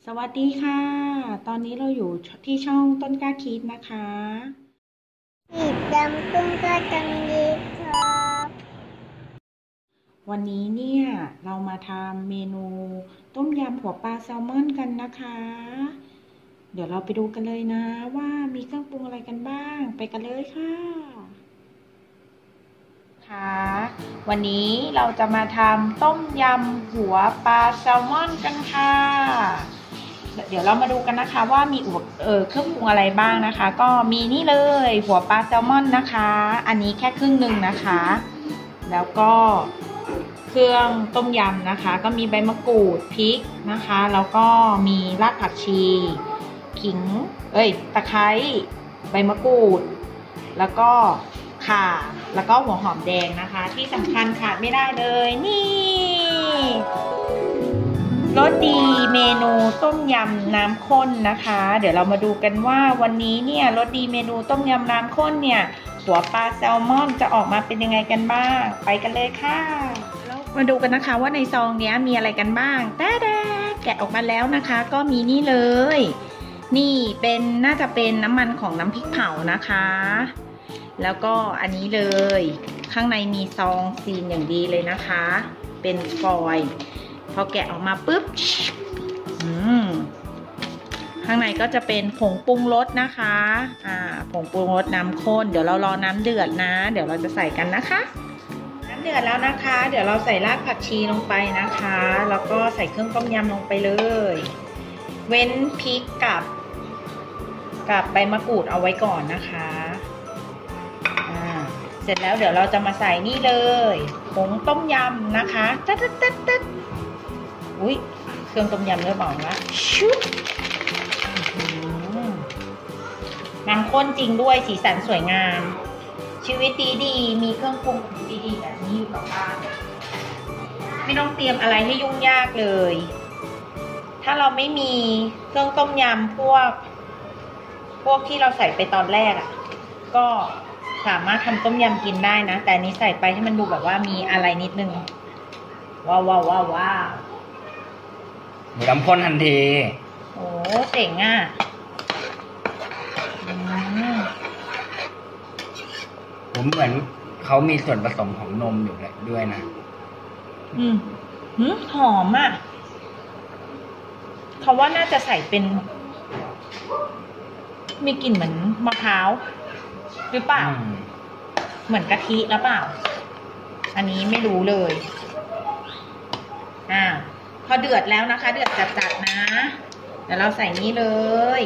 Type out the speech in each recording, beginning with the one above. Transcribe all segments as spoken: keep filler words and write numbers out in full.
สวัสดีค่ะ ตอนนี้เราอยู่ที่ช่องต้นกล้าคิดนะคะติดตามต้นกล้าจังดีครับวันนี้เนี่ยเรามาทำเมนูต้มยำหัวปลาแซลมอนกันนะคะ เดี๋ยวเราไปดูกันเลยนะว่ามีเครื่องปรุงอะไรกันบ้าง ไปกันเลยค่ะค่ะวันนี้เราจะมาทำต้มยำหัวปลาแซลมอนกันค่ะ เดี๋ยวเรามาดูกันนะคะว่ามีอุปเออเครื่องปรุงอะไรบ้างนะคะ ก็มีนี่เลยหัวปลาแซลมอนนะคะ อันนี้แค่ครึ่งหนึ่งนะคะ แล้วก็เครื่องต้มยำนะคะ ก็มีใบมะกรูดพริกนะคะ แล้วก็มีรากผักชีขิงเอ้ยตะไคร้ใบมะกรูดแล้วก็ข่าแล้วก็หัวหอมแดงนะคะ ที่สำคัญขาดไม่ได้เลยนี่รสดีเมนูต้มยำน้ำข้นนะคะ เดี๋ยวเรามาดูกันว่าวันนี้เนี่ยรสดีเมนูต้มยำน้ำข้นเนี่ยหัวปลาแซลมอนจะออกมาเป็นยังไงกันบ้างไปกันเลยค่ะแล้วมาดูกันนะคะว่าในซองเนี้ยมีอะไรกันบ้างแต่แกะออกมาแล้วนะคะ ก็มีนี่เลยนี่เป็นน่าจะเป็นน้ำมันของน้ำพริกเผานะคะแล้วก็อันนี้เลยข้างในมีซองซีนอย่างดีเลยนะคะเป็นฟอยล์พอแกะออกมาปุ๊บอืมข้างในก็จะเป็นผงปรุงรสนะคะอ่าผงปรุงรสน้ำข้นเดี๋ยวเรารอน้ำเดือดนะเดี๋ยวเราจะใส่กันนะคะน้ำเดือดแล้วนะคะเดี๋ยวเราใส่รากผักชีลงไปนะคะแล้วก็ใส่เครื่องต้มยำลงไปเลยเว้นพริกกับกับใบมะกรูดเอาไว้ก่อนนะคะอ่าเสร็จแล้วเดี๋ยวเราจะมาใส่นี่เลยผงต้มยำนะคะตึ๊ดตึ๊ดตึ๊ดตึ๊ดอุ้ยเครื่องต้มยำเริ่มออกแล้วชุบน้ำข้นจริงด้วยสีสันสวยงามชีวิตดีดีมีเครื่องปรุงดีๆแบบนี้อยู่กับบ้านไม่ต้องเตรียมอะไรให้ยุ่งยากเลยถ้าเราไม่มีเครื่องต้มยำพวกพวกที่เราใส่ไปตอนแรกอ่ะก็สามารถทำต้มยำกินได้นะแต่นี้ใส่ไปให้มันดูแบบว่ามีอะไรนิดนึงว้าวว้าวว้าวว้าวหมูน้ำข้นทันทีโอ้เจ๋งอ่ะผมเหมือนเขามีส่วนผสมของนมอยู่เลยด้วยนะอืมหืมหอมอ่ะเขาว่าน่าจะใส่เป็นมีกลิ่นเหมือนมะพร้าวหรือเปล่าเหมือนกะทิหรือเปล่าอันนี้ไม่รู้เลยอ่าพอเดือดแล้วนะคะเดือดจัดๆนะเดี๋ยวเราใส่นี้เลย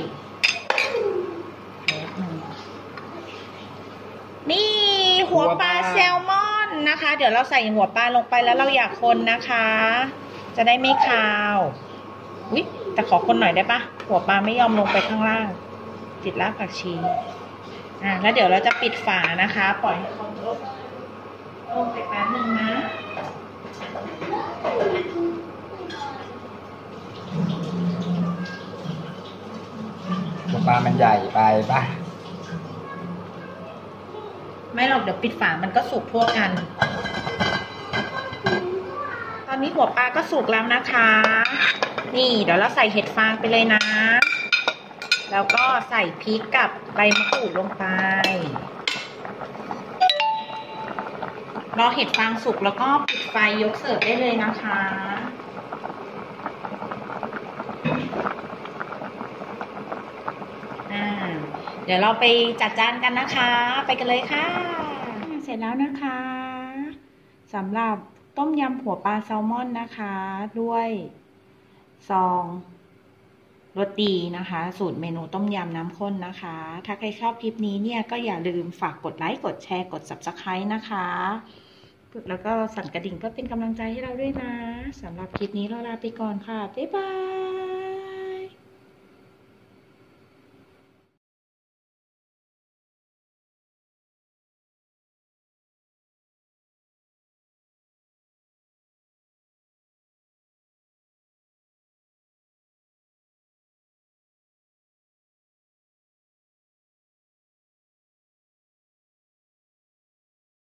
นี่หัวปลาแซลมอนนะคะเดี๋ยวเราใส่หัวปลาลงไปแล้วเราอยากคนนะคะจะได้ไม่คาวอุ๊ยแต่ขอคนหน่อยได้ปะหัวปลาไม่ยอมลงไปข้างล่างติดรากผักชีอ่าแล้วเดี๋ยวเราจะปิดฝานะคะปล่อยให้คนลงลงไปแป๊บนึงนะหัวปลามันใหญ่ไปป่ะไม่หรอกเดี๋ยวปิดฝามันก็สุกทั่วกันตอนนี้หัวปลาก็สุกแล้วนะคะนี่เดี๋ยวเราใส่เห็ดฟางไปเลยนะแล้วก็ใส่พริกกับใบมะกรูดลงไปรอเห็ดฟางสุกแล้วก็ปิดไฟยกเสิร์ฟได้เลยนะคะอ่าเดี๋ยวเราไปจัดจานกันนะคะไปกันเลยค่ะเสร็จแล้วนะคะสำหรับต้มยำหัวปลาแซลมอนนะคะด้วยซองรสดีนะคะสูตรเมนูต้มยำน้ำข้นนะคะถ้าใครชอบคลิปนี้เนี่ยก็อย่าลืมฝากกดไลค์กดแชร์กด ซับสไครบ์ นะคะแล้วก็สั่นกระดิ่งเพื่อเป็นกำลังใจให้เราด้วยนะสำหรับคลิปนี้เราลาไปก่อนค่ะบ๊ายบาย